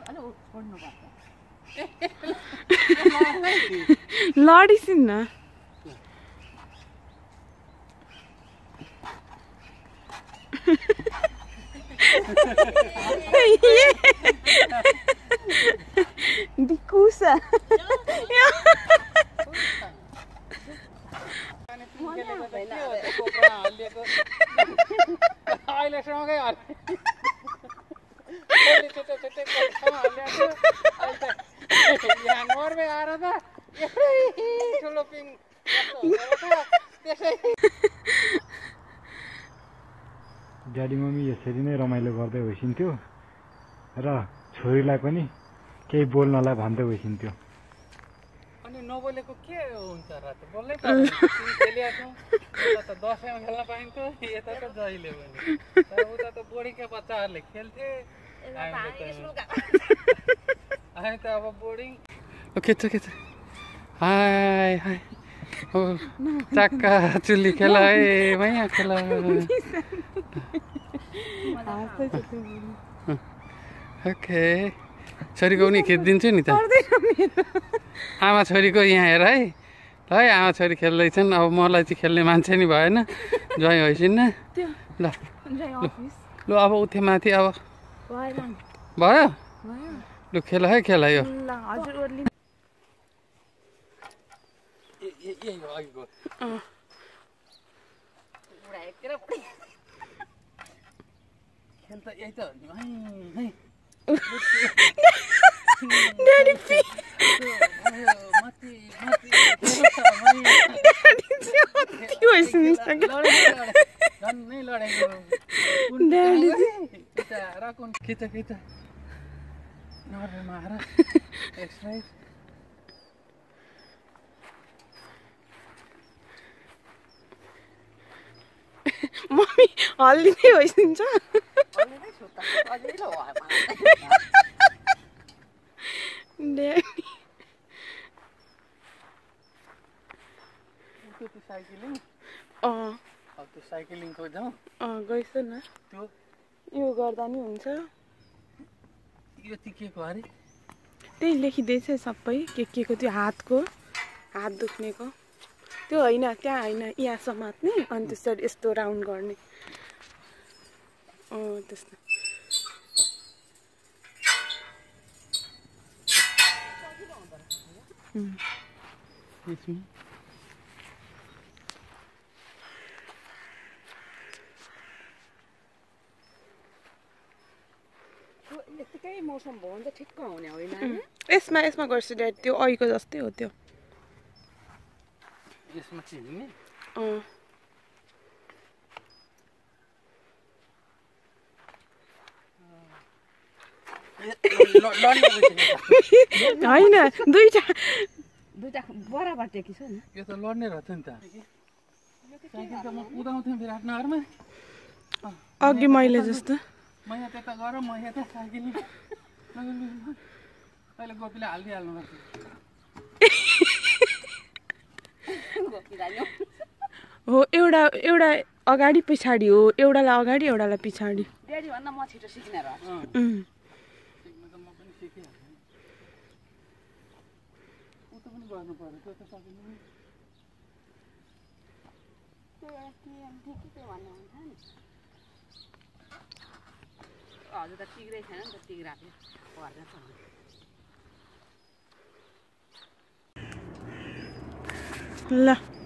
लडिसिन् न दिकुसा नर्वे आएर त ठुलो पिङ ड्याडी मम्मी यसरी नै रमाइलो गर्दै होइसिन्थ्यो र छोरीलाई पनि केही बोल्नलाई भन्दै होइसिन्थ्यो। अनि नबोलेको के हुन्छ र त बोल्नै पर्दैन खेलिया छौँ यता त दसैँमा खेल्न पाइन्थ्यो यता त जहिले पनि तर उता त बोर्डिङका बच्चाहरूले खेल्थे हामी त अब बोर्डिङ खेच्छ हाय हाय हो चाक्का चुल्ली खेला है मैया खेला ओके छोरीको पनि खिचिदिन्छु नि त आमा छोरीको यहाँ हेर है ल है आमा छोरी खेल्दैछन् अब मलाई चाहिँ खेल्ने मान्छे नि भएन ज्वाइँ होइसिन्न ल लु अब उठे माथि अब भयो लु खेल है खेल यो खेल त यही त हो नि ड्याडी झन्नै लडेको राकुन खिच नर्वेमा आएर एक्सर्साइज मम्मी हल्दी नै होइसिन्छ साइक्लिङको जाउँ गइस न त्यो यो गर्दा नि हुन्छ यो चाहिँ के को अरे त्यही लेखिदिएछ सबै के को त्यो हात दुख्नेको त्यो होइन त्यहाँ होइन यहाँ समात्ने अनि त्यसरी यस्तो राउन्ड गर्ने त्यस्तो यतिकै मौसम भयो भने त ठिक्क हुने होइन यसमा गर्छु ड्याडी त्यो अहिलेको जस्तै हो त्यो यसमा चिन्ने होइन दुईटा बराबर टेकी छ नि यो त लड्ने रहेछ नि त साइकल त म कुदाउँथेँ विराटनगरमा अघि मैले जस्तो म यहाँ त्यता गर म यता साइकलिङ अहिले गोपीले हालिदिइहाल्नु हो एउटा अगाडि पछाडि हो एउटालाई अगाडि एउटालाई पछाडि ड्याडी भन्दा म छिटो सिक्ने र सिक्न त म पनि सिकिहाल्छु उता पनि गर्नु पर्यो त्यो त सकिनु नि हजुर त टिक्दै छैन नि त टिक्राले ल